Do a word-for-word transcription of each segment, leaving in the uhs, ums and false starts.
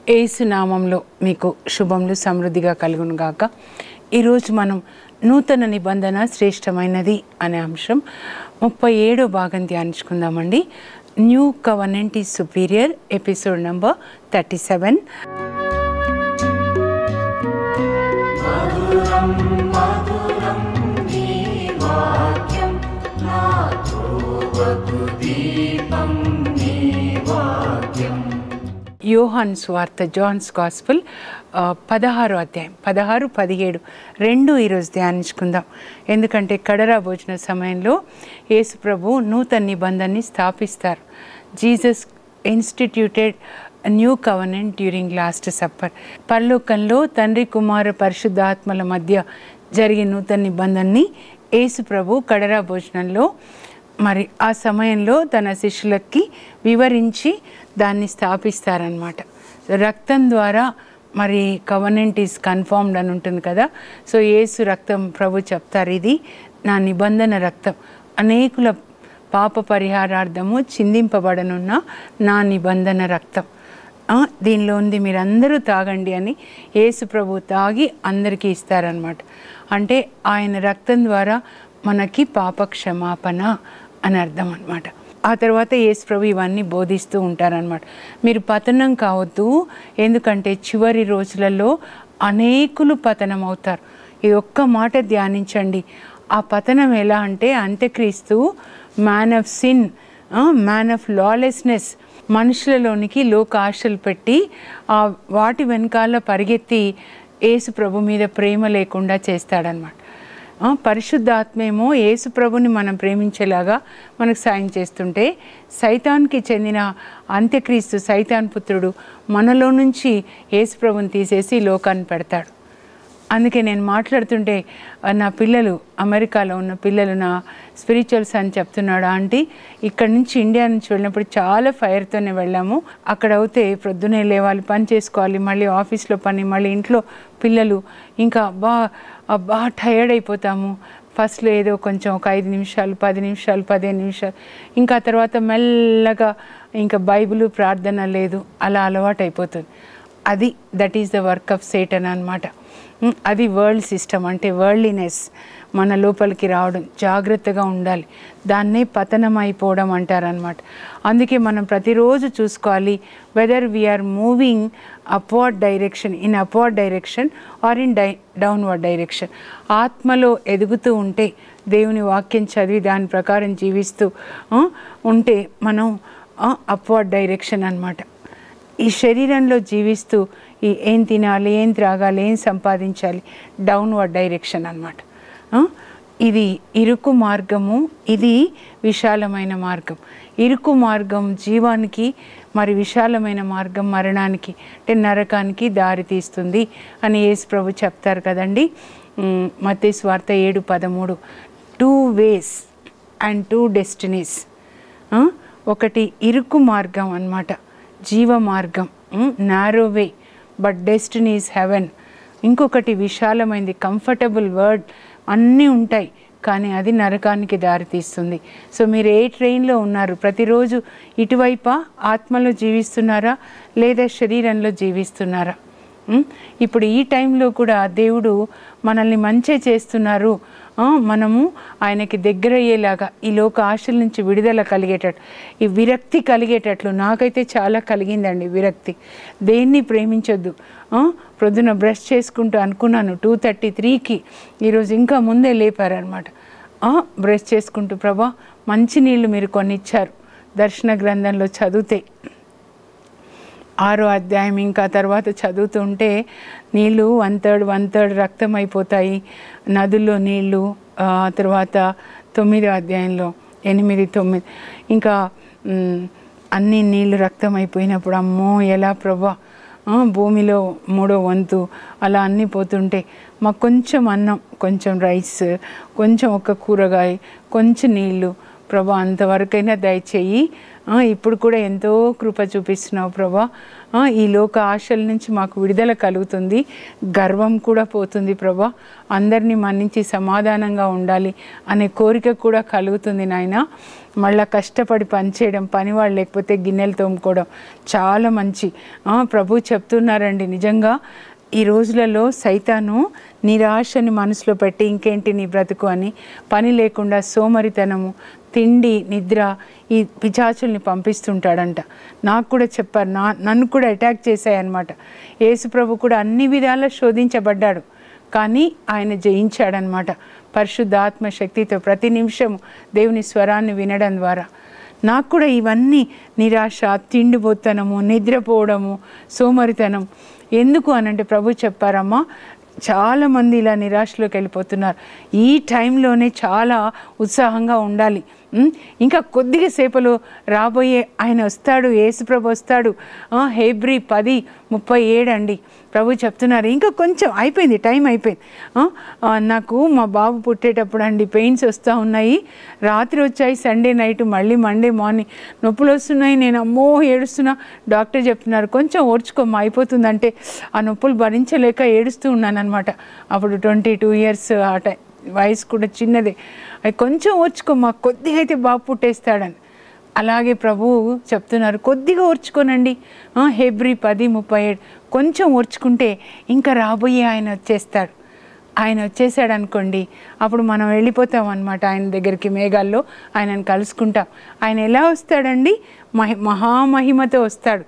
యేసు నామంలో మీకు శుభములు సమృద్ధిగా కలుగును గాక. ఈరోజు మనం నూతన నిబంధన శ్రేష్టమైనది అనే అంశం ముప్పై ఏడో భాగం ధ్యానించుకుందామండి. New covenant is superior, episode number thirty seven. యోహాన్ సువార్త, జాన్స్ గాస్పుల్ పదహారు అధ్యాయం పదహారు పదిహేడు రెండు ఈరోజు ధ్యానించుకుందాం. ఎందుకంటే కడరా భోజన సమయంలో యేసు ప్రభు నూతన నిబంధనని స్థాపిస్తారు. Jesus instituted new covenant during last supper. పరలోకంలో తండ్రి కుమార పరిశుద్ధాత్మల మధ్య జరిగే నూతన నిబంధనని యేసు ప్రభు కడరా భోజనంలో మరి ఆ సమయంలో తన శిష్యులకి వివరించి దాన్ని స్థాపిస్తారనమాట. రక్తం ద్వారా మరి కవెనెంట్ ఈజ్ కన్ఫర్మ్డ్ అని ఉంటుంది కదా. సో యేసు రక్తం ప్రభు చెప్తారు, ఇది నా నిబంధన రక్తం, అనేకుల పాప పరిహారార్థము చిందింపబడనున్న నా నిబంధన రక్తం, దీనిలో ఉంది, మీరందరూ తాగండి అని యేసు ప్రభు తాగి అందరికీ ఇస్తారనమాట. అంటే ఆయన రక్తం ద్వారా మనకి పాప క్షమాపణ అని అర్థం అనమాట. ఆ తర్వాత యేసు ప్రభు ఇవన్నీ బోధిస్తూ ఉంటారనమాట. మీరు పతనం కావద్దు, ఎందుకంటే చివరి రోజులలో అనేకులు పతనం అవుతారు. ఈ ఒక్క మాట ధ్యానించండి. ఆ పతనం ఎలా అంటే అంత్యక్రీస్తు man of sin, man of lawlessness, మనుషులలోనికి లోక ఆశలు పెట్టి ఆ వాటి వెనకాల పరిగెత్తి యేసు ప్రభు మీద ప్రేమ లేకుండా చేస్తాడనమాట. పరిశుద్ధాత్మేమో యేసు ప్రభుని మనం ప్రేమించేలాగా మనకు సాయం చేస్తుంటే, సైతాన్కి చెందిన అంత్యక్రీస్తు సైతాన్ పుత్రుడు మనలో నుంచి యేసు ప్రభుని తీసేసి లోకాన్ని పెడతాడు. అందుకే నేను మాట్లాడుతుంటే నా పిల్లలు, అమెరికాలో ఉన్న పిల్లలు, నా స్పిరిచువల్స్ అని చెప్తున్నాడు, ఆంటీ ఇక్కడి నుంచి ఇండియా నుంచి వెళ్ళినప్పుడు చాలా ఫైర్తోనే వెళ్ళాము. అక్కడ అయితే ప్రొద్దునే లేవాలి, పని చేసుకోవాలి, మళ్ళీ ఆఫీస్లో పని, మళ్ళీ ఇంట్లో పిల్లలు, ఇంకా బా బాగా టయర్డ్ అయిపోతాము. ఫస్ట్లో ఏదో కొంచెం ఒక ఐదు నిమిషాలు పది నిమిషాలు పదిహేను నిమిషాలు, ఇంకా తర్వాత మెల్లగా ఇంకా బైబిల్ ప్రార్థన లేదు, అలా అలవాటు అయిపోతుంది. అది that is the work of Satan అన్నమాట. అది వరల్డ్ సిస్టమ్, అంటే వరల్డ్లీనెస్ మన లోపలికి రావడం. జాగ్రత్తగా ఉండాలి, దాన్నే పతనం అయిపోవడం అంటారనమాట. అందుకే మనం ప్రతిరోజు చూసుకోవాలి, whether we are moving upward direction, in upward direction or in die downward direction. ఆత్మలో ఎదుగుతూ ఉంటే, దేవుని వాక్యం చదివి దాని ప్రకారం జీవిస్తూ ఉంటే మనం అప్వర్డ్ డైరెక్షన్ అన్నమాట. ఈ శరీరంలో జీవిస్తూ ఈ ఏం తినాలి, ఏం త్రాగాలి, ఏం సంపాదించాలి, డౌన్వర్డ్ డైరెక్షన్ అన్నమాట. ఇది ఇరుకు మార్గము, ఇది విశాలమైన మార్గం. ఇరుకు మార్గం జీవానికి, మరి విశాలమైన మార్గం మరణానికి, అంటే నరకానికి దారి తీస్తుంది అని యేసు ప్రభు చెప్తారు కదండి. మత్తయి సువార్త ఏడు పదమూడు. Two ways and two destinies. ఒకటి ఇరుకు మార్గం అన్నమాట, జీవ మార్గం, narrow way, but destiny is heaven. ఇంకొకటి విశాలమైంది, కంఫర్టబుల్ వర్డ్, అన్నీ ఉంటాయి, కానీ అది నరకానికి దారితీస్తుంది. సో మీరు ఏ ట్రైన్లో ఉన్నారు? ప్రతిరోజు ఇటువైపా ఆత్మలో జీవిస్తున్నారా లేదా శరీరంలో జీవిస్తున్నారా? ఇప్పుడు ఈ టైంలో కూడా దేవుడు మనల్ని మంచి చేస్తున్నారు, మనము ఆయనకి దగ్గర అయ్యేలాగా, ఈ లోక ఆశల నుంచి విడుదల కలిగేటట్లు, ఈ విరక్తి కలిగేటట్లు. నాకైతే చాలా కలిగిందండి విరక్తి. దేన్ని ప్రేమించొద్దు. ప్రొద్దున బ్రష్ చేసుకుంటూ అనుకున్నాను టూ థర్టీ త్రీకి, ఈరోజు ఇంకా ముందే లేపారనమాట. బ్రష్ చేసుకుంటూ, ప్రభా మంచి నీళ్ళు మీరు కొన్ని ఇచ్చారు, దర్శన గ్రంథంలో చదివితే ఆరో అధ్యాయం ఇంకా తర్వాత చదువుతుంటే నీళ్ళు వన్ థర్డ్ వన్ థర్డ్ రక్తం అయిపోతాయి, నదుల్లో నీళ్ళు. తర్వాత తొమ్మిదో అధ్యాయంలో ఎనిమిది తొమ్మిది ఇంకా అన్ని నీళ్ళు రక్తం అయిపోయినప్పుడు, అమ్మో ఎలా ప్రభా, భూమిలో మూడో వంతు అలా అన్నీ పోతుంటే మాకు కొంచెం అన్నం, కొంచెం రైస్, కొంచెం ఒక కూరగాయ, కొంచెం నీళ్ళు ప్రభా, అంతవరకైనా దయచేయి ఇప్పుడు కూడా ఎంతో కృప చూపిస్తున్నావు ప్రభా. ఈ లోక ఆశల నుంచి మాకు విడుదల కలుగుతుంది, గర్వం కూడా పోతుంది ప్రభా. అందరినీ మన్నించి సమాధానంగా ఉండాలి అనే కోరిక కూడా కలుగుతుంది నాయన. మళ్ళీ కష్టపడి పనిచేయడం, పనివాళ్ళు లేకపోతే గిన్నెలు తోముకోవడం చాలా మంచి. ప్రభు చెప్తున్నారండి, నిజంగా ఈ రోజులలో సైతాను నిరాశని మనసులో పెట్టి ఇంకేంటి నీ బ్రతుకు అని పని లేకుండా సోమరితనము, తిండి, నిద్ర, ఈ పిచాచుల్ని పంపిస్తుంటాడంట. నాకు కూడా చెప్పారు, నా నన్ను కూడా అటాక్ చేశాయన్నమాట. యేసుప్రభు కూడా అన్ని విధాలా శోధించబడ్డాడు, కానీ ఆయన జయించాడనమాట పరిశుద్ధాత్మ శక్తితో. ప్రతి నిమిషము దేవుని స్వరాన్ని వినడం ద్వారా నాకు కూడా ఇవన్నీ నిరాశ, తిండిపోతనము, నిద్రపోవడము, సోమరితనం ఎందుకు అనంటే ప్రభు చెప్పారమ్మా, చాలామంది ఇలా నిరాశలోకి వెళ్ళిపోతున్నారు. ఈ టైంలోనే చాలా ఉత్సాహంగా ఉండాలి. ఇంకా కొద్దిగా సేపలో రాబోయే ఆయన వస్తాడు, యేసుప్రభు వస్తాడు. హెబ్రీ పది ముప్పై ఏడు అండి ప్రభు చెప్తున్నారు. ఇంకా కొంచెం అయిపోయింది, టైం అయిపోయింది. నాకు మా బాబు పుట్టేటప్పుడు అండి పెయిన్స్ వస్తూ ఉన్నాయి, రాత్రి వచ్చాయి, సండే నైట్, మళ్ళీ మండే మార్నింగ్ నొప్పులు వస్తున్నాయి. నేను అమ్మో ఏడుస్తున్నా. డాక్టర్ చెప్తున్నారు కొంచెం ఓర్చుకోమ్మా అయిపోతుందంటే ఆ నొప్పులు భరించలేక ఏడుస్తూ ఉన్నాను అనమాట. అప్పుడు ట్వంటీ టూ ఇయర్స్ ఆ టైం, వయసు కూడా చిన్నదే. అది కొంచెం ఓర్చుకోమ్మా, కొద్దిగా అయితే బాబు పుట్టేస్తాడని. అలాగే ప్రభువు చెప్తున్నారు కొద్దిగా ఓర్చుకోనండి. హెబ్రీ పది ముప్పై ఏడు కొంచెం ఓర్చుకుంటే ఇంకా రాబోయే ఆయన వచ్చేస్తాడు. ఆయన వచ్చేసాడు అనుకోండి, అప్పుడు మనం వెళ్ళిపోతాం అనమాట ఆయన దగ్గరికి, మేఘాల్లో ఆయనను కలుసుకుంటాం. ఆయన ఎలా వస్తాడండి? మహి మహామహిమతో వస్తాడు.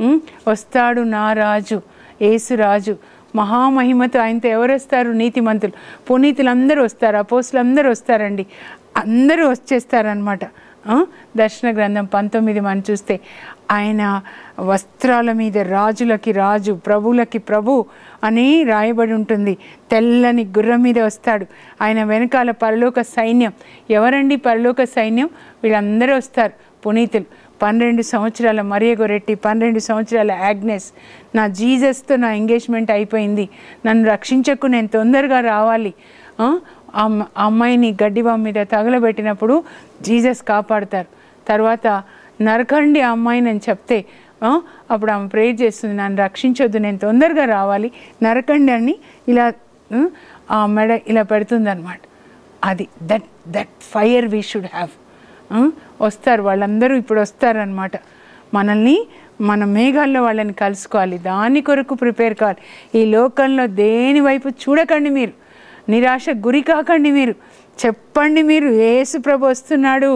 వస్తాడు నా రాజు, యేసు రాజు మహామహిమతో. ఆయనతో ఎవరు వస్తారు? నీతిమంతులు, పునీతులు అందరూ వస్తారు, అపోస్తులు అందరూ వస్తారండి, అందరూ వచ్చేస్తారనమాట. దర్శన గ్రంథం పంతొమ్మిది మనం చూస్తే ఆయన వస్త్రాల మీద రాజులకి రాజు, ప్రభులకి ప్రభు అని రాయబడి ఉంటుంది. తెల్లని గుర్రం మీద వస్తాడు. ఆయన వెనకాల పరలోక సైన్యం. ఎవరండి పరలోక సైన్యం? వీళ్ళందరూ వస్తారు, పునీతులు. పన్నెండు సంవత్సరాల మరియ గొరెట్టి, పన్నెండు సంవత్సరాల యాగ్నెస్. నా జీసస్తో నా ఎంగేజ్మెంట్ అయిపోయింది, నన్ను రక్షించకు, నేను తొందరగా రావాలి. ఆ అమ్మాయిని గడ్డివాం మీద తగలబెట్టినప్పుడు జీసస్ కాపాడతారు. తర్వాత నరకండి ఆ అమ్మాయిని అని చెప్తే అప్పుడు ఆమె ప్రేర్ చేస్తుంది, నన్ను రక్షించొద్దు, నేను తొందరగా రావాలి, నరకండి అని ఇలా ఆ మెడ ఇలా పెడుతుంది అనమాట. అది that that fire we should have. వస్తారు వాళ్ళందరూ, ఇప్పుడు వస్తారనమాట. మనల్ని మన మేఘాల్లో వాళ్ళని కలుసుకోవాలి, దాని కొరకు ప్రిపేర్ కావాలి. ఈ లోకంలో దేని వైపు చూడకండి, మీరు నిరాశ గురి కాకండి. మీరు చెప్పండి, మీరు యేసు ప్రభు వస్తున్నాడు,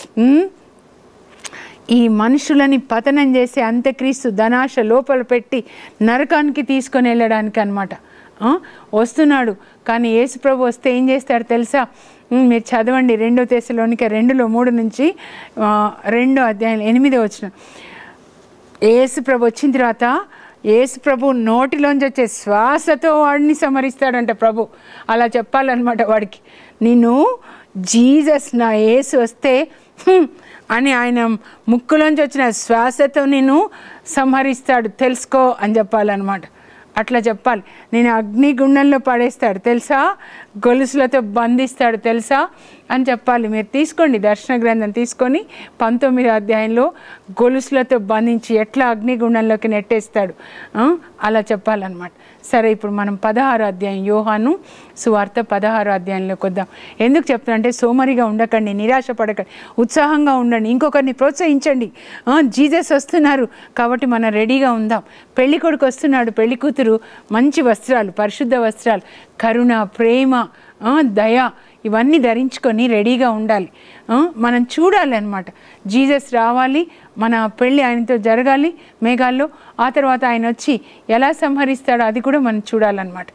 ఈ మనుషులని పతనం చేసే అంత్యక్రీస్తు ధనాశ లోపల పెట్టి నరకానికి తీసుకొని వెళ్ళడానికి అనమాట వస్తున్నాడు. కానీ యేసు ప్రభు వస్తే ఏం చేస్తాడు తెలుసా? మీరు చదవండి, రెండో తెస్సలోనిక రెండులో మూడు నుంచి రెండో అధ్యాయం ఎనిమిదో వచనం. యేసు ప్రభు వచ్చిన తర్వాత యేసు ప్రభు నోటిలోంచి వచ్చే శ్వాసతో వాడిని సమరిస్తాడంట ప్రభు. అలా చెప్పాలన్నమాట వాడికి, నేను జీసస్ నా యేసు వస్తే అని ఆయన ముక్కులోంచి వచ్చిన శ్వాసతో నేను సంహరిస్తాడు తెలుసుకో అని చెప్పాలన్నమాట. అట్లా చెప్పాలి. నేను అగ్నిగుండంలో పడేస్తాడు తెలుసా, గొలుసులతో బంధిస్తాడు తెలుసా అని చెప్పాలి. మీరు తీసుకోండి దర్శన గ్రంథం తీసుకొని పంతొమ్మిదో అధ్యాయంలో గొలుసులతో బంధించి ఎట్లా అగ్నిగుండంలోకి నెట్టేస్తాడు అలా చెప్పాలన్నమాట. సరే, ఇప్పుడు మనం పదహారో అధ్యాయం, యోహాను సువార్త పదహారో అధ్యాయంలోకి వద్దాం. ఎందుకు చెప్తున్నా అంటే సోమరిగా ఉండకండి, నిరాశ పడకండి, ఉత్సాహంగా ఉండండి, ఇంకొకరిని ప్రోత్సహించండి. జీసస్ వస్తున్నారు కాబట్టి మనం రెడీగా ఉందాం. పెళ్లి కొడుకు వస్తున్నాడు, పెళ్లి కూతురు మంచి వస్త్రాలు, పరిశుద్ధ వస్త్రాలు, కరుణ, ప్రేమ, దయ ఇవన్నీ ధరించుకొని రెడీగా ఉండాలి. మనం చూడాలి అన్నమాట. జీసస్ రావాలి, మన పెళ్ళి ఆయనతో జరగాలి మేఘాల్లో. ఆ తర్వాత ఆయన వచ్చి ఎలా సంహరిస్తాడో అది కూడా మనం చూడాలన్నమాట.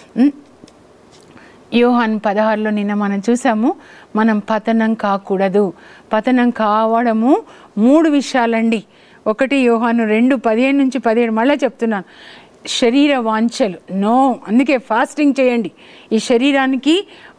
యోహాను పదహారులో నిన్న మనం చూసాము, మనం పతనం కాకూడదు. పతనం కావడము మూడు విషయాలండి. ఒకటి యోహాను రెండు పదిహేను నుంచి పదిహేడు మళ్ళీ చెప్తున్నాను, శరీర వాంఛలు నో. అందుకే ఫాస్టింగ్ చేయండి. ఈ శరీరానికి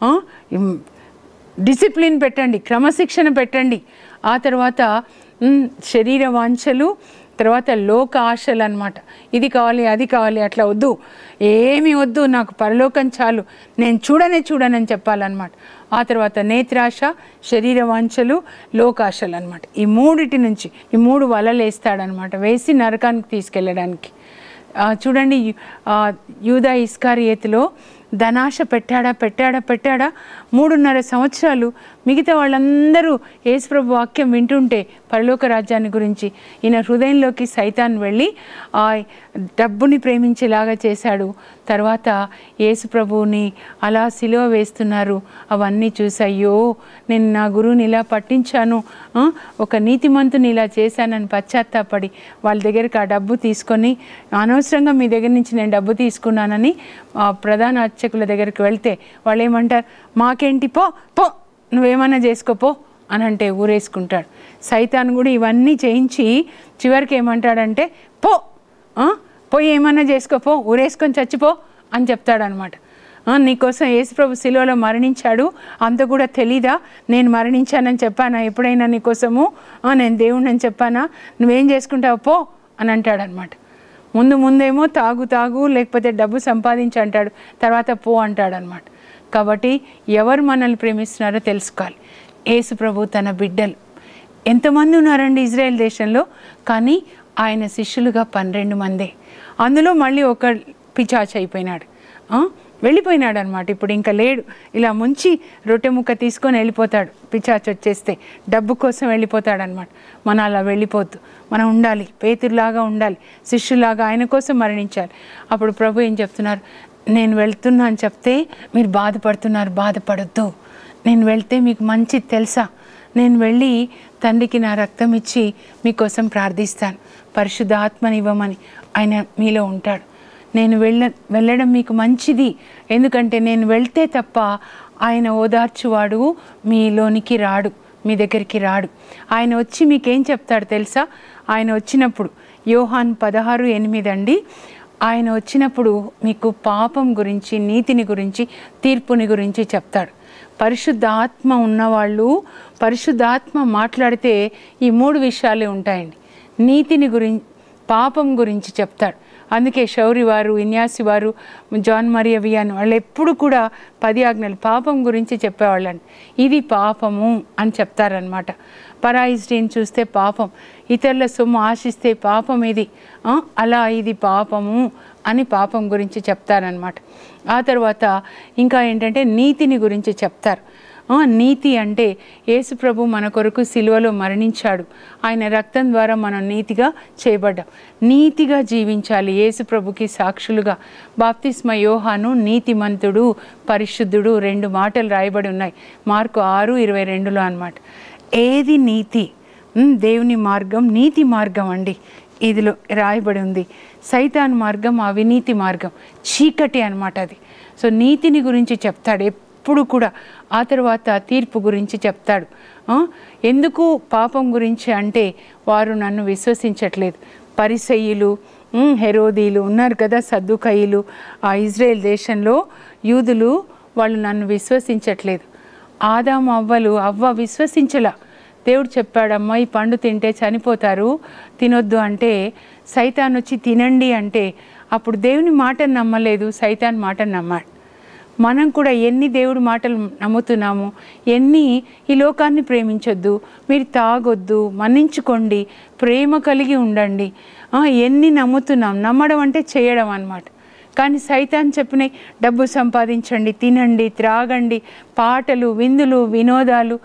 డిసిప్లిన్ పెట్టండి, క్రమశిక్షణ పెట్టండి. ఆ తర్వాత శరీర వాంఛలు, తర్వాత లోక ఆశలు అనమాట. ఇది కావాలి, అది కావాలి, అట్లా వద్దు, ఏమీ వద్దు, నాకు పరలోకం చాలు, నేను చూడనే చూడనని చెప్పాలన్నమాట. ఆ తర్వాత నేత్రాశ, శరీర వాంఛలు, లోకాశలు అనమాట. ఈ మూడిటి నుంచి ఈ మూడు వలలు వేస్తాడనమాట, వేసి నరకానికి తీసుకెళ్ళడానికి. చూడండి, యూదా ఇస్కారియేతులో ధనాశ పెట్టాడా పెట్టాడా పెట్టాడా మూడున్నర సంవత్సరాలు మిగతా వాళ్ళందరూ యేసుప్రభు వాక్యం వింటుంటే పరలోక రాజ్యాన్ని గురించి ఈయన హృదయంలోకి సైతాన్ వెళ్ళి ఆ డబ్బుని ప్రేమించేలాగా చేశాడు. తర్వాత యేసుప్రభుని అలా సిలువ వేస్తున్నారు. అవన్నీ చూసి అయ్యో నేను నా గురువుని ఇలా పట్టించాను, ఒక నీతిమంతుని ఇలా చేశానని పశ్చాత్తాపడి వాళ్ళ దగ్గరికి ఆ డబ్బు తీసుకొని, అనవసరంగా మీ దగ్గర నుంచి నేను డబ్బు తీసుకున్నానని ప్రధాన అర్చకుల దగ్గరికి వెళ్తే వాళ్ళు ఏమంటారు, మాకేంటి, పో పో నువ్వేమన్నా చేసుకోపో అని అంటే ఊరేసుకుంటాడు. సైతాన్ కూడా ఇవన్నీ చేయించి చివరికి ఏమంటాడంటే, పో పోయి ఏమన్నా చేసుకోపో, ఊరేసుకొని చచ్చిపో అని చెప్తాడనమాట. నీకోసం యేసుప్రభు శిలువలో మరణించాడు, అంత కూడా తెలీదా, నేను మరణించానని చెప్పానా ఎప్పుడైనా నీకోసము, నేను దేవుడిని చెప్పానా, నువ్వేం చేసుకుంటావు పో అని అంటాడనమాట. ముందు ముందేమో తాగు తాగు లేకపోతే డబ్బు సంపాదించి అంటాడు, తర్వాత పో అంటాడనమాట. కాబట్టి ఎవరు మనల్ని ప్రేమిస్తున్నారో తెలుసుకోవాలి. యేసు ప్రభు తన బిడ్డలు ఎంతమంది ఉన్నారండి ఇజ్రాయెల్ దేశంలో, కానీ ఆయన శిష్యులుగా పన్నెండు మందే. అందులో మళ్ళీ ఒక పిచాచ్ అయిపోయినాడు, వెళ్ళిపోయినాడు అనమాట. ఇప్పుడు ఇంకా లేడు, ఇలా ముంచి రొట్టె ముక్క తీసుకొని వెళ్ళిపోతాడు. పిచాచ్ వచ్చేస్తే డబ్బు కోసం వెళ్ళిపోతాడనమాట. మనం అలా వెళ్ళిపోద్దు, మనం ఉండాలి, పేతురులాగా ఉండాలి, శిష్యులాగా ఆయన కోసం మరణించాలి. అప్పుడు ప్రభు ఏం చెప్తున్నారు, నేను వెళ్తున్నా అని చెప్తే మీరు బాధపడుతున్నారు, బాధపడొద్దు, నేను వెళ్తే మీకు మంచిది తెలుసా, నేను వెళ్ళి తండ్రికి నా రక్తం ఇచ్చి మీకోసం ప్రార్థిస్తాను, పరిశుద్ధాత్మని ఇవ్వమని ఆయన మీలో ఉంటాడు. నేను వెళ్ళ వెళ్ళడం మీకు మంచిది, ఎందుకంటే నేను వెళ్తే తప్ప ఆయన ఓదార్చువాడు మీలోనికి రాడు, మీ దగ్గరికి రాడు. ఆయన వచ్చి మీకేం చెప్తాడు తెలుసా, ఆయన వచ్చినప్పుడు యోహాన్ పదహారు ఎనిమిది అండి, ఆయన వచ్చినప్పుడు మీకు పాపం గురించి, నీతిని గురించి, తీర్పుని గురించి చెప్తాడు. పరిశుద్ధాత్మ ఉన్నవాళ్ళు, పరిశుద్ధాత్మ మాట్లాడితే ఈ మూడు విషయాలే ఉంటాయండి. నీతిని గురించి, పాపం గురించి చెప్తాడు. అందుకే శౌరి వారు, ఇన్యాసి వారు, జాన్ మరియ వియాన్ వాళ్ళు ఎప్పుడు కూడా పది ఆజ్ఞలు పాపం గురించి చెప్పేవాళ్ళండి. ఇది పాపము అని చెప్తారనమాట. పరాయి స్త్రీని చూస్తే పాపం, ఇతరుల సొమ్ము ఆశిస్తే పాపం, ఇది అలా ఇది పాపము అని పాపం గురించి చెప్తారనమాట. ఆ తర్వాత ఇంకా ఏంటంటే నీతిని గురించి చెప్తారు. నీతి అంటే యేసు ప్రభు మన కొరకు సిలువలో మరణించాడు, ఆయన రక్తం ద్వారా మనం నీతిగా చేయబడ్డాం, నీతిగా జీవించాలి యేసు ప్రభుకి సాక్షులుగా. బాప్తిస్మ యోహాను నీతిమంతుడు, పరిశుద్ధుడు రెండు మాటలు రాయబడి ఉన్నాయి మార్కు ఆరు ఇరవై రెండులో అనమాట. ఏది నీతి, దేవుని మార్గం నీతి మార్గం అండి, ఇదిలో రాయబడి ఉంది. సైతాన్ మార్గం అవినీతి మార్గం, చీకటి అనమాట అది. సో నీతిని గురించి చెప్తాడు ఎప్పుడు కూడా. ఆ తర్వాత తీర్పు గురించి చెప్తాడు. ఎందుకు పాపం గురించి అంటే వారు నన్ను విశ్వసించట్లేదు. పరిసయ్యులు, హెరోదీలు ఉన్నారు కదా, సద్దుకయ్యులు, ఆ ఇజ్రాయెల్ దేశంలో యూదులు, వాళ్ళు నన్ను విశ్వసించట్లేదు. ఆదాము అవ్వలు, అవ్వ విశ్వసించలా. దేవుడు చెప్పాడమ్మా ఈ పండు తింటే చనిపోతారు, తినొద్దు అంటే, సైతాన్ వచ్చి తినండి అంటే అప్పుడు దేవుని మాటను నమ్మలేదు, సైతాన్ మాటను నమ్మాడు. మనం కూడా ఎన్ని దేవుడి మాటలు నమ్ముతున్నాము, ఎన్ని ఈ లోకాన్ని ప్రేమించొద్దు, మీరు తాగొద్దు, మన్నించుకోండి, ప్రేమ కలిగి ఉండండి, ఎన్ని నమ్ముతున్నాం. నమ్మడం అంటే చేయడం అన్నమాట. కానీ సైతాన్ చెప్పినాయి, డబ్బు సంపాదించండి, తినండి, త్రాగండి, పాటలు, విందులు, వినోదాలు,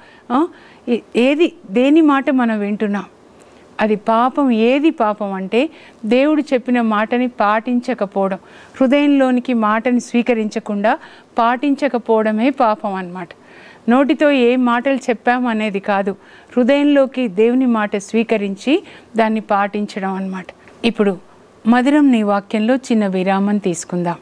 ఏది దేని మాట మనం వింటున్నాం, అది పాపం. ఏది పాపం అంటే దేవుడు చెప్పిన మాటని పాటించకపోవడం, హృదయంలోనికి మాటని స్వీకరించకుండా పాటించకపోవడమే పాపం అన్నమాట. నోటితో ఏ మాటలు చెప్పామనేది కాదు, హృదయంలోకి దేవుని మాట స్వీకరించి దాన్ని పాటించడం అన్నమాట. ఇప్పుడు మధురం నీ వాక్యంలో చిన్న విరామం తీసుకుందాం.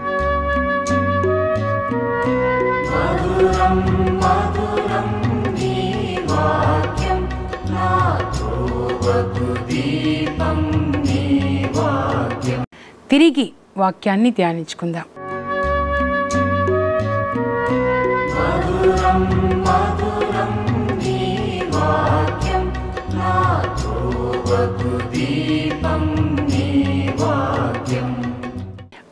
తిరిగి వాక్యాన్ని ధ్యానించుకుందాం. దీపం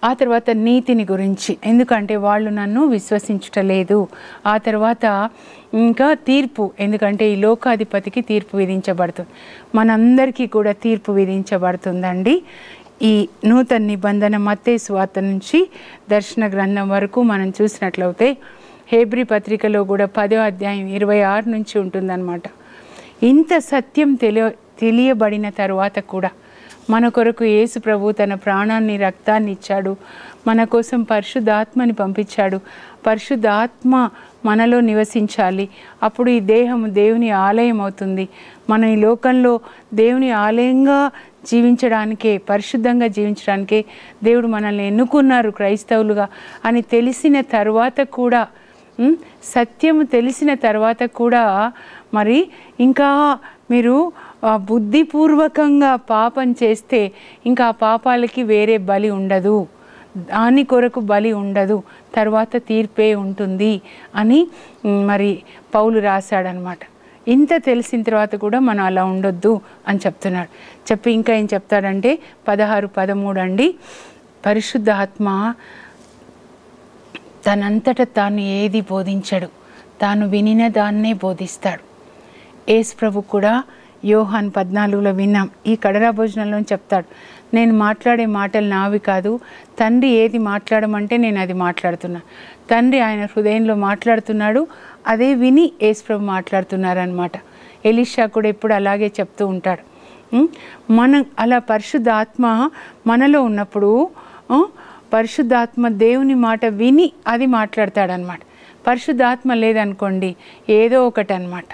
ఆ తర్వాత నీతిని గురించి, ఎందుకంటే వాళ్ళు నన్ను విశ్వసించటలేదు. ఆ తర్వాత ఇంకా తీర్పు, ఎందుకంటే ఈ లోకాధిపతికి తీర్పు విధించబడుతుంది. మనందరికీ కూడా తీర్పు విధించబడుతుందండి. ఈ నూతన నిబంధన మత్తయి సువార్త నుంచి దర్శన గ్రంథం వరకు మనం చూసినట్లయితే హెబ్రీ పత్రికలో కూడా పదో అధ్యాయం ఇరవై ఆరు నుంచి ఉంటుందన్నమాట. ఇంత సత్యం తెలియ తెలియబడిన తరువాత కూడా మన కొరకు యేసు ప్రభు తన ప్రాణాన్ని రక్తాన్ని ఇచ్చాడు, మన కోసం పరిశుద్ధాత్మని పంపించాడు. పరిశుద్ధాత్మ మనలో నివసించాలి, అప్పుడు ఈ దేహము దేవుని ఆలయం అవుతుంది. మన ఈ లోకంలో దేవుని ఆలయంగా జీవించడానికే, పరిశుద్ధంగా జీవించడానికే దేవుడు మనల్ని ఎన్నుకున్నారు క్రైస్తవులుగా అని తెలిసిన తర్వాత కూడా, సత్యము తెలిసిన తర్వాత కూడా మరి ఇంకా మీరు బుద్ధిపూర్వకంగా పాపం చేస్తే ఇంకా ఆ పాపాలకి వేరే బలి ఉండదు, దాని కొరకు బలి ఉండదు, తర్వాత తీర్పే ఉంటుంది అని మరి పౌలు రాశాడనమాట. ఇంత తెలిసిన తర్వాత కూడా మనం అలా ఉండొద్దు అని చెప్తున్నాడు. చెప్పి ఇంకా ఏం చెప్తాడంటే పదహారు పదమూడు అండి, పరిశుద్ధాత్మ తనంతట తాను ఏది బోధించడు, తాను వినిన దాన్నే బోధిస్తాడు. యేసు ప్రభు కూడా యోహాన్ పద్నాలుగులో విన్నాం, ఈ కడరా భోజనంలో చెప్తాడు, నేను మాట్లాడే మాటలు నావి కాదు, తండ్రి ఏది మాట్లాడమంటే నేను అది మాట్లాడుతున్నా. తండ్రి ఆయన హృదయంలో మాట్లాడుతున్నాడు, అదే విని యేసు ప్రభు మాట్లాడుతున్నారనమాట. ఎలీషా కూడా ఎప్పుడు అలాగే చెప్తూ ఉంటాడు. మనం అలా పరిశుద్ధాత్మ మనలో ఉన్నప్పుడు పరిశుద్ధాత్మ దేవుని మాట విని అది మాట్లాడతాడనమాట. పరిశుద్ధాత్మ లేదనుకోండి ఏదో ఒకటి అనమాట,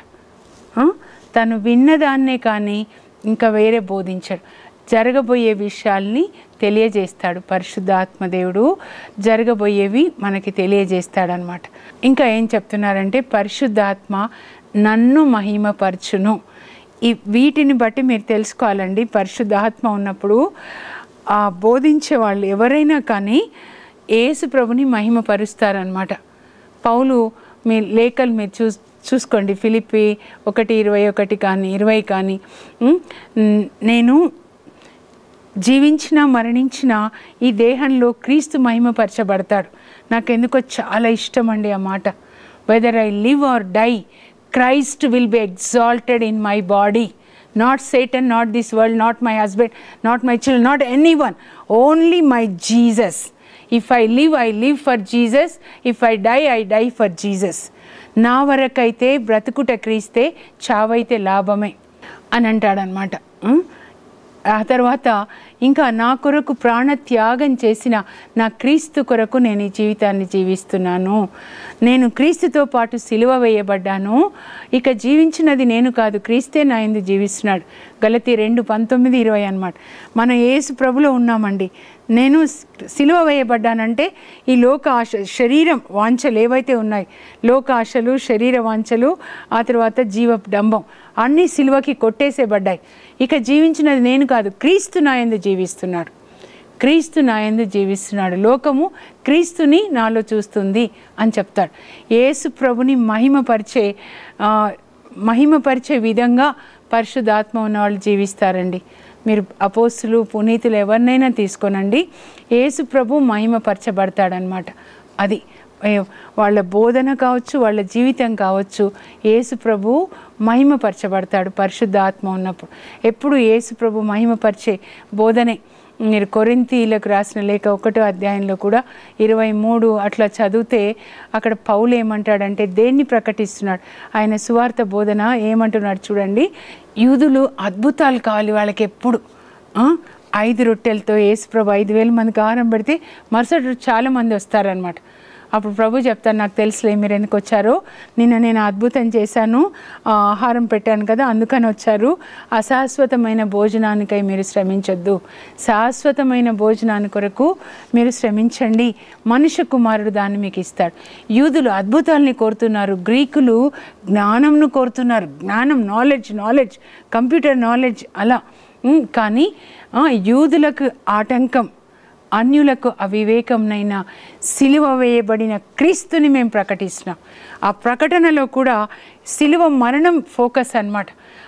తను విన్నదాన్నే కానీ ఇంకా వేరే బోధించాడు. జరగబోయే విషయాల్ని తెలియజేస్తాడు పరిశుద్ధాత్మ దేవుడు, జరగబోయేవి మనకి తెలియజేస్తాడనమాట. ఇంకా ఏం చెప్తున్నారంటే పరిశుద్ధాత్మ నన్ను మహిమపరచును. ఈ వీటిని బట్టి మీరు తెలుసుకోవాలండి, పరిశుద్ధాత్మ ఉన్నప్పుడు ఆ బోధించే వాళ్ళు ఎవరైనా కానీ యేసు ప్రభుని మహిమపరుస్తారనమాట. పౌలు మీ లేఖలు మీరు చూ చూసుకోండి ఫిలిప్పి ఒకటి ఇరవై ఒకటి కానీ ఇరవై కానీ, నేను జీవించిన మరణించిన ఈ దేహంలో క్రీస్తు మహిమపరచబడతాడు. నాకెందుకో చాలా ఇష్టం అండి ఆ మాట. Whether I live or die, Christ will be exalted in my body. Not Satan, not this world, not my husband, not my children, not anyone. Only my Jesus. If I live, I live for Jesus. If I die, I die for Jesus. నా వరకైతే బ్రతుకుట క్రీస్తే, చావైతే లాభమే అని అంటాడనమాట. ఆ తర్వాత ఇంకా నా కొరకు ప్రాణ త్యాగం చేసిన నా క్రీస్తు కొరకు నేను ఈ జీవితాన్ని జీవిస్తున్నాను. నేను క్రీస్తుతో పాటు సిలువ వేయబడ్డాను, ఇక జీవించినది నేను కాదు, క్రీస్తే నా యందు జీవిస్తున్నాడు. గలతీ రెండు పంతొమ్మిది ఇరవై అనమాట. మనం యేసు ప్రభులో ఉన్నామండి. నేను సిలువ వేయబడ్డానంటే ఈ లోక ఆశ, శరీరం వాంఛలు ఏవైతే ఉన్నాయి, లోక ఆశలు, శరీర వాంఛలు, ఆ తర్వాత జీవ డంబం అన్నీ సిలువకి కొట్టేసేబడ్డాయి. ఇక జీవించినది నేను కాదు, క్రీస్తు నా యందు జీవిస్తున్నాడు, క్రీస్తు నా యందు జీవిస్తున్నాడు. లోకము క్రీస్తుని నాలో చూస్తుంది అని చెప్తాడు. యేసు ప్రభుని మహిమపరిచే మహిమపరిచే విధంగా పరిశుద్ధాత్మ ఉన్న వాళ్ళు జీవిస్తారండి. మీరు అపోస్తులు, పునీతులు ఎవరినైనా తీసుకోనండి, యేసు ప్రభు మహిమపరచబడతాడనమాట. అది వాళ్ళ బోధన కావచ్చు, వాళ్ళ జీవితం కావచ్చు, యేసు ప్రభు మహిమపరచబడతాడు పరిశుద్ధాత్మ ఉన్నప్పుడు. ఎప్పుడు యేసు ప్రభు మహిమపరిచే బోధనే. మీరు కొరింథీలకు రాసిన లేఖ ఒకటో అధ్యాయంలో కూడా ఇరవై మూడు అట్లా చదివితే అక్కడ పౌలు ఏమంటాడంటే దేన్ని ప్రకటిస్తున్నాడు, ఆయన సువార్త బోధన ఏమంటున్నాడు చూడండి. యూదులు అద్భుతాలు కావాలి వాళ్ళకి ఎప్పుడు. ఐదు రొట్టెలతో యేసు ప్రభు ఐదు వేల మందికి ఆహారం పెడితే మరుసటి రోజు చాలామంది వస్తారనమాట. అప్పుడు ప్రభు చెప్తారు, నాకు తెలుసులే మీరు ఎందుకు వచ్చారో, నిన్న నేను అద్భుతం చేశాను, ఆహారం పెట్టాను కదా అందుకని వచ్చారు. అశాశ్వతమైన భోజనానికై మీరు శ్రమించొద్దు, శాశ్వతమైన భోజనాన్ని కొరకు మీరు శ్రమించండి, మనుష్య కుమారుడు దాన్ని మీకు ఇస్తాడు. యూదులు అద్భుతాలని కోరుతున్నారు, గ్రీకులు జ్ఞానంను కోరుతున్నారు, జ్ఞానం, నాలెడ్జ్ నాలెడ్జ్ కంప్యూటర్ నాలెడ్జ్ అలా. కానీ యూదులకు ఆటంకం, అన్యులకు అవివేకంనైన సిలువ వేయబడిన క్రీస్తుని మేము ప్రకటిస్తున్నాం. ఆ ప్రకటనలో కూడా సిలువ మరణం ఫోకస్ అన్నమాట.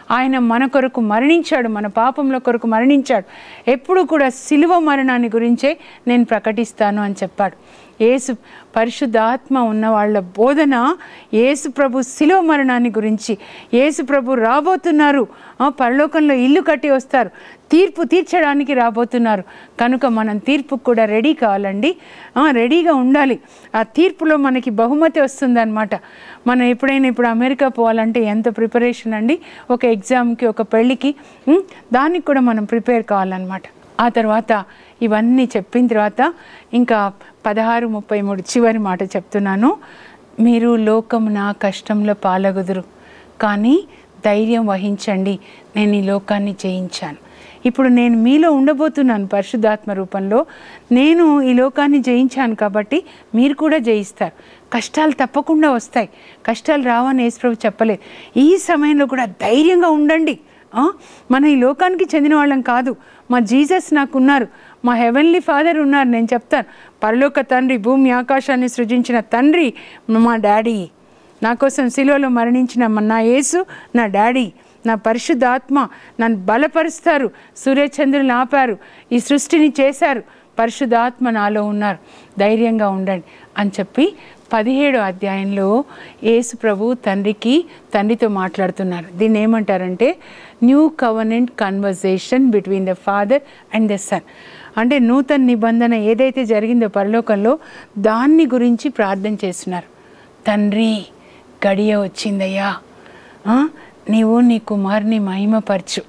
ఆయన మన కొరకు మరణించాడు, మన పాపంలో కొరకు మరణించాడు. ఎప్పుడు కూడా సిలువ మరణాన్ని గురించే నేను ప్రకటిస్తాను అని చెప్పాడు. యేసు పరిశుద్ధాత్మ ఉన్న వాళ్ళ బోధన యేసు ప్రభు శిలువ మరణాన్ని గురించి, యేసు ప్రభు రాబోతున్నారు, పరలోకంలో ఇల్లు కట్టి వస్తారు, తీర్పు తీర్చడానికి రాబోతున్నారు. కనుక మనం తీర్పుకు కూడా రెడీ కావాలండి, రెడీగా ఉండాలి. ఆ తీర్పులో మనకి బహుమతి వస్తుందన్నమాట. మనం ఎప్పుడైనా ఇప్పుడు అమెరికా పోవాలంటే ఎంత ప్రిపరేషన్ అండి, ఒక ఎగ్జామ్కి, ఒక పెళ్ళికి, దానికి కూడా మనం ప్రిపేర్ కావాలన్నమాట. ఆ తర్వాత ఇవన్నీ చెప్పిన తర్వాత ఇంకా పదహారు ముప్పై మూడు చివరి మాట చెప్తున్నాను. మీరు లోకమున కష్టంలో పాలగుదురు, కానీ ధైర్యం వహించండి, నేను ఈ లోకాన్ని జయించాను. ఇప్పుడు నేను మీలో ఉండబోతున్నాను పరిశుద్ధాత్మ రూపంలో. నేను ఈ లోకాన్ని జయించాను కాబట్టి మీరు కూడా జయిస్తారు. కష్టాలు తప్పకుండా వస్తాయి, కష్టాలు రావని యేసుప్రభు చెప్పలేదు. ఈ సమయంలో కూడా ధైర్యంగా ఉండండి. మన ఈ లోకానికి చెందిన వాళ్ళం కాదు, మా జీసస్ నాకు ఉన్నారు, మా హెవెన్లీ ఫాదర్ ఉన్నారు. నేను చెప్తాను, పరలోక తండ్రి, భూమి ఆకాశాన్ని సృజించిన తండ్రి మా డాడీ, నా కోసం సిలువలో మరణించిన నా యేసు నా డాడీ, నా పరిశుద్ధాత్మ నన్ను బలపరుస్తారు, సూర్యచంద్రులను ఆపారు, ఈ సృష్టిని చేశారు, పరిశుద్ధాత్మ నాలో ఉన్నారు, ధైర్యంగా ఉండండి అని చెప్పి పదిహేడో అధ్యాయంలో యేసు ప్రభు తండ్రికి తండ్రితో మాట్లాడుతున్నారు. దీన్ని ఏమంటారంటే new covenant conversation between the father and the son. అంటే నూతన నిబంధన ఏదైతే జరిగిందో పరలోకంలో దాన్ని గురించి ప్రార్థన చేస్తున్నారు. తండ్రి, గడియ వచ్చిందయ్యా, నీవు నీ కుమారుని మహిమపరచు,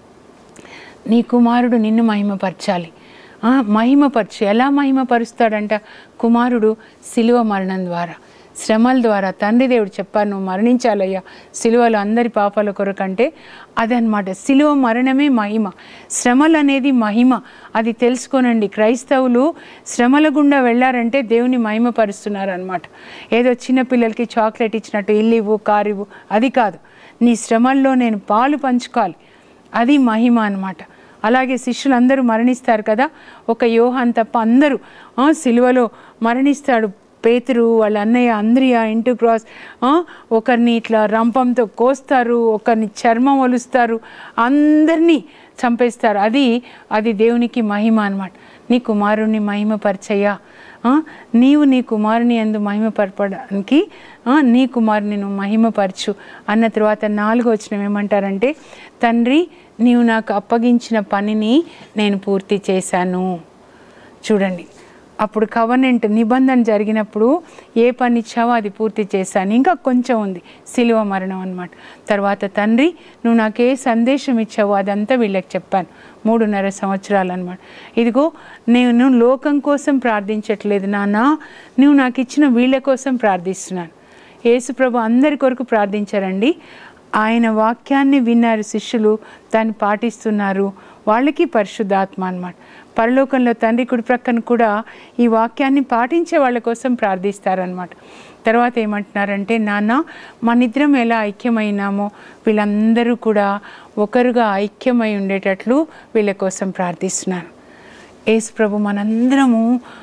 నీ కుమారుడు నిన్ను మహిమపరచాలి. మహిమపరచు. ఎలా మహిమపరుస్తాడంట? కుమారుడు సిలువ మరణం ద్వారా, శ్రమల ద్వారా. తండ్రి దేవుడు చెప్పారు, నువ్వు మరణించాలయ్యా సిలువలో అందరి పాపాల కొరకంటే అదనమాట. సిలువ మరణమే మహిమ, శ్రమలు అనేది మహిమ. అది తెలుసుకోనండి. క్రైస్తవులు శ్రమల గుండా వెళ్ళారంటే దేవుని మహిమపరుస్తున్నారు అనమాట. ఏదో చిన్నపిల్లలకి చాక్లెట్ ఇచ్చినట్టు ఇల్లు ఇవ్వు, కారు ఇవ్వు, అది కాదు. నీ శ్రమల్లో నేను పాలు పంచుకోవాలి, అది మహిమ అనమాట. అలాగే శిష్యులందరూ మరణిస్తారు కదా, ఒక యోహాన్ తప్ప అందరూ సిలువలో మరణిస్తాడు. పేతురు, వాళ్ళ అన్నయ్య అంద్రియా, ఇంటూ క్రాస్, ఒకరిని ఇట్లా రంపంతో కోస్తారు, ఒకరిని చర్మం ఒలుస్తారు, అందరినీ చంపేస్తారు. అది అది దేవునికి మహిమ అన్నమాట. నీ కుమారుణ్ణి మహిమపరచయ్యా, నీవు నీ కుమారుని యందు మహిమపరపడానికి నీ కుమారుని నువ్వు మహిమపరచు అన్న తర్వాత నాలుగో వచనం ఏమంటారంటే, తండ్రి నీవు నాకు అప్పగించిన పనిని నేను పూర్తి చేశాను. చూడండి, అప్పుడు కవనెంట్ నిబంధన జరిగినప్పుడు ఏ పని ఇచ్చావో అది పూర్తి చేశాను, ఇంకా కొంచెం ఉంది, సిలువ మరణం అన్నమాట. తర్వాత తండ్రి నువ్వు నాకు ఏ సందేశం ఇచ్చావో అదంతా వీళ్ళకి చెప్పాను. మూడున్నర సంవత్సరాలు అనమాట. ఇదిగో నేను లోకం కోసం ప్రార్థించట్లేదు నాన్న, నువ్వు నాకు ఇచ్చిన వీళ్ళ కోసం ప్రార్థిస్తున్నాను. యేసుప్రభు అందరి కొరకు ప్రార్థించారండి. ఆయన వాక్యాన్ని విన్నారు శిష్యులు, దాన్ని పాటిస్తున్నారు, వాళ్ళకి పరిశుద్ధాత్మ అన్నమాట. పరలోకంలో తండ్రి కుడి ప్రక్కన కూడా ఈ వాక్యాన్ని పాటించే వాళ్ళ కోసం ప్రార్థిస్తారనమాట. తర్వాత ఏమంటున్నారంటే, నాన్న మనిద్దరం ఎలా ఐక్యమైనామో వీళ్ళందరూ కూడా ఒకరుగా ఐక్యమై ఉండేటట్లు వీళ్ళ కోసం ప్రార్థిస్తున్నారు. యేసు ప్రభు మనందరము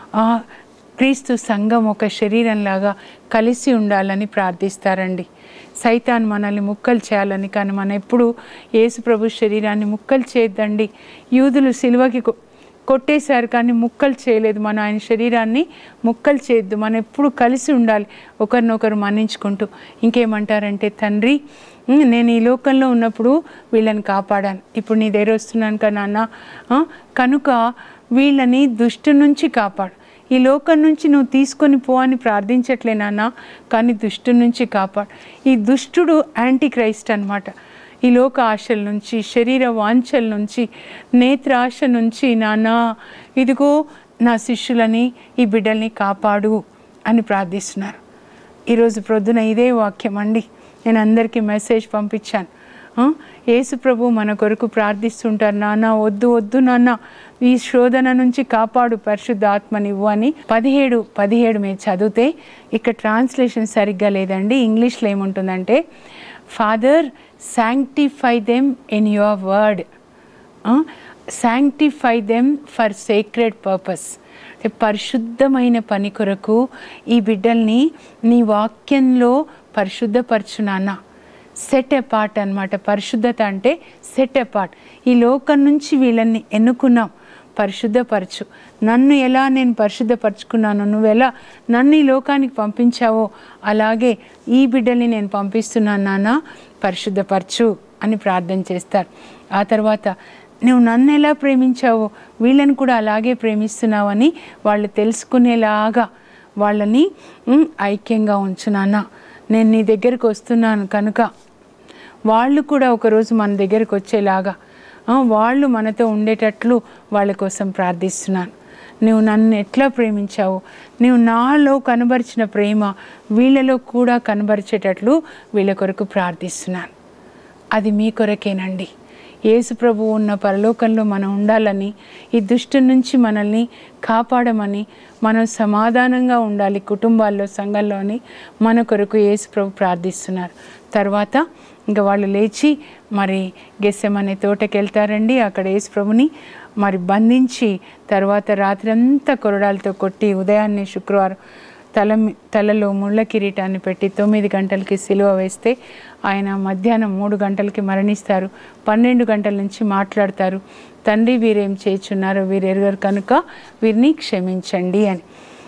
క్రీస్తు సంఘం ఒక శరీరంలాగా కలిసి ఉండాలని ప్రార్థిస్తారండి. సైతాన్ మనల్ని ముక్కలు చేయాలని, కానీ మనం ఎప్పుడు యేసు ప్రభు శరీరాన్ని ముక్కలు చేయొద్దండి. యూదులు సిలువకి కొట్టేశారు కానీ ముక్కలు చేయలేదు. మనం ఆయన శరీరాన్ని ముక్కలు చేయొద్దు, మనం ఎప్పుడు కలిసి ఉండాలి, ఒకరినొకరు మన్నించుకుంటూ. ఇంకేమంటారంటే, తండ్రి నేను ఈ లోకంలో ఉన్నప్పుడు వీళ్ళని కాపాడాను, ఇప్పుడు నీ దగ్గర వస్తున్నాను కదా నాన్న, కనుక వీళ్ళని దుష్టు నుంచి కాపాడు. ఈ లోకం నుంచి నువ్వు తీసుకొని పో అని ప్రార్థించట్లే నాన్న, కానీ దుష్టు నుంచి కాపాడు. ఈ దుష్టుడు యాంటీ క్రైస్ట్ అనమాట. ఈ లోక ఆశల నుంచి, శరీర వాంఛల నుంచి, నేత్రాశ నుంచి, నాన్న ఇదిగో నా శిష్యులని, ఈ బిడ్డల్ని కాపాడు అని ప్రార్థిస్తున్నారు. ఈరోజు ప్రొద్దున ఇదే వాక్యం అండి నేను అందరికీ మెసేజ్ పంపించాను. యేసు ప్రభు మన కొరకు ప్రార్థిస్తుంటారు, నాన్న వద్దు వద్దు నాన్న ఈ శోధన నుంచి కాపాడు, పరిశుద్ధ ఆత్మనివ్వు అని. పదిహేడు పదిహేడు మీరు చదివితే ఇక్కడ ట్రాన్స్లేషన్ సరిగ్గా లేదండి. ఇంగ్లీష్లో ఏముంటుందంటే, father sanctify them in your word, uh, sanctify them for sacred purpose. పరిశుద్ధమైన పని కొరకు ఈ బిడ్డల్ని నీ వాక్యంలో పరిశుద్ధపరచు నాన్న. సెట్ అపార్ట్ అన్నమాట. పరిశుద్ధత అంటే సెట్ అపార్ట్. ఈ లోకం నుంచి వీళ్ళని ఎన్నుకున్నాం, పరిశుద్ధపరచు. నన్ను ఎలా నేను పరిశుద్ధపరచుకున్నాను, నువ్వు ఎలా నన్ను ఈ లోకానికి పంపించావో అలాగే ఈ బిడ్డల్ని నేను పంపిస్తున్నాను నాన్న, పరిశుద్ధపరచు అని ప్రార్థన చేస్తారు. ఆ తర్వాత నువ్వు నన్ను ఎలా ప్రేమించావో వీళ్ళని కూడా అలాగే ప్రేమిస్తున్నావని వాళ్ళు తెలుసుకునేలాగా వాళ్ళని ఐక్యంగా ఉంచు నాన్న. నేను నీ దగ్గరికి వస్తున్నాను కనుక వాళ్ళు కూడా ఒకరోజు మన దగ్గరికి వచ్చేలాగా వాళ్ళు మనతో ఉండేటట్లు వాళ్ళ కోసం ప్రార్థిస్తున్నాను. నువ్వు నన్ను ఎట్లా ప్రేమించావో, నువ్వు నాలో కనబరిచిన ప్రేమ వీళ్ళలో కూడా కనబరిచేటట్లు వీళ్ళ కొరకు ప్రార్థిస్తున్నాను. అది మీ కొరకేనండి. యేసు ప్రభువు ఉన్న పరలోకంలో మనం ఉండాలని, ఈ దుష్టు నుంచి మనల్ని కాపాడమని, మనం సమాధానంగా ఉండాలి కుటుంబాల్లో, సంఘంలోని మన కొరకు యేసు ప్రభు ప్రార్థిస్తున్నారు. తర్వాత ఇంకా వాళ్ళు లేచి మరి గెస్సెమనే తోటకి వెళ్తారండి. అక్కడ యేసు ప్రభుని మరి బంధించి తర్వాత రాత్రి అంతా కొరడాలతో కొట్టి ఉదయాన్నే శుక్రవారం తల తలలో ముళ్ళ కిరీటాన్ని పెట్టి తొమ్మిది గంటలకి సిలువ వేస్తే ఆయన మధ్యాహ్నం మూడు గంటలకి మరణిస్తారు. పన్నెండు గంటల నుంచి మాట్లాడతారు, తండ్రి వీరేం చేయుచున్నారో వీరు ఎరుగరు కనుక వీరిని క్షమించండి అని.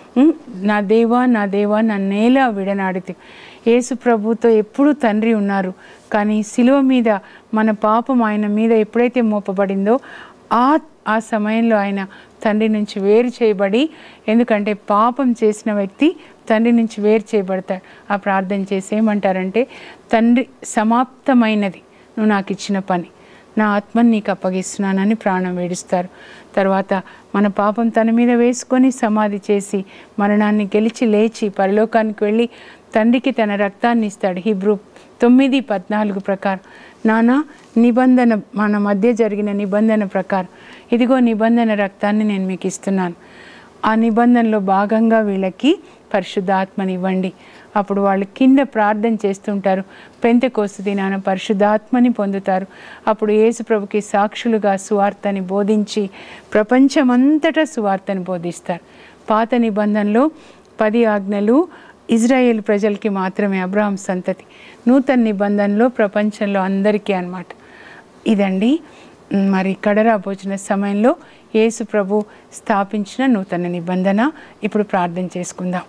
నా దేవా నా దేవా నన్నేలా విడనాడితే. యేసు ప్రభుతో ఎప్పుడూ తండ్రి ఉన్నారు, కానీ సిలువ మీద మన పాపం ఆయన మీద ఎప్పుడైతే మోపబడిందో ఆ ఆ సమయంలో ఆయన తండ్రి నుంచి వేరు చేయబడి, ఎందుకంటే పాపం చేసిన వ్యక్తి తండ్రి నుంచి వేరు చేయబడతాడు. ఆ ప్రార్థన చేసి ఏమంటారంటే, తండ్రి సమాప్తమైనది, నువ్వు నాకు ఇచ్చిన పని, నా ఆత్మని నీకు అప్పగిస్తున్నానని ప్రాణం వేడుస్తారు. తర్వాత మన పాపం తన మీద వేసుకొని సమాధి చేసి మరణాన్ని గెలిచి లేచి పరలోకానికి వెళ్ళి తండ్రికి తన రక్తాన్ని ఇస్తాడు. హీబ్రూ తొమ్మిది పద్నాలుగు ప్రకారం నానా నిబంధన మన మధ్య జరిగిన నిబంధన ప్రకారం ఇదిగో నిబంధన రక్తాన్ని నేను మీకు ఇస్తున్నాను. ఆ నిబంధనలో భాగంగా వీళ్ళకి పరిశుద్ధాత్మని ఇవ్వండి. అప్పుడు వాళ్ళు కింద ప్రార్థన చేస్తుంటారు. పెంతెకోస్తు దినాన పరిశుద్ధాత్మని పొందుతారు. అప్పుడు యేసు ప్రభుకి సాక్షులుగా సువార్తని బోధించి ప్రపంచమంతటా సువార్తని బోధిస్తారు. పాత నిబంధనలో పది ఆజ్ఞలు ఇజ్రాయేల్ ప్రజలకి మాత్రమే, అబ్రహాం సంతతి. నూతన నిబంధనలో ప్రపంచంలో అందరికీ అన్నమాట. ఇదండి మరి కడరా భోజన సమయంలో యేసు ప్రభు స్థాపించిన నూతన నిబంధన. ఇప్పుడు ప్రార్థన చేసుకుందాం.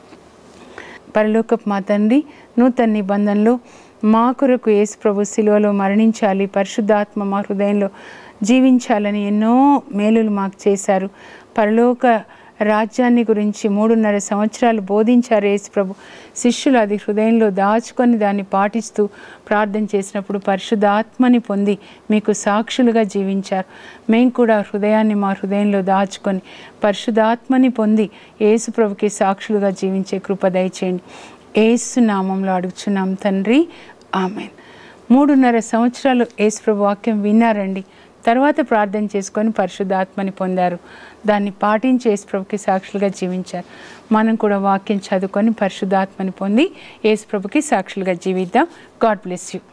పరలోకపు మా తండ్రి, నూతన నిబంధనలో మా కొరకు యేసు ప్రభు శిలువలో మరణించాలి, పరిశుద్ధాత్మ మా హృదయంలో జీవించాలని ఎన్నో మేలులు మాకు చేశారు. పరలోక రాజ్యాన్ని గురించి మూడున్నర సంవత్సరాలు బోధించారు యేసు ప్రభు. శిష్యులు అది హృదయంలో దాచుకొని దాన్ని పాటిస్తూ ప్రార్థన చేసినప్పుడు పరిశుద్ధాత్మని పొంది మీకు సాక్షులుగా జీవించారు. మేము కూడా హృదయాన్ని మా హృదయంలో దాచుకొని పరిశుద్ధాత్మని పొంది యేసు ప్రభుకి సాక్షులుగా జీవించే కృప దయచేయండి. యేసు నామంలో అడుగుచున్నాం తండ్రి, ఆమెన్. మూడున్నర సంవత్సరాలు యేసు ప్రభు వాక్యం విన్నారండి. తర్వాత ప్రార్థన చేసుకొని పరిశుద్ధాత్మని పొందారు. దాన్ని పాటించి యేసు ప్రభుకి సాక్షులుగా జీవించారు. మనం కూడా వాక్యం చదువుకొని పరిశుద్ధాత్మని పొంది యేసు ప్రభుకి సాక్షులుగా జీవిద్దాం. God bless you.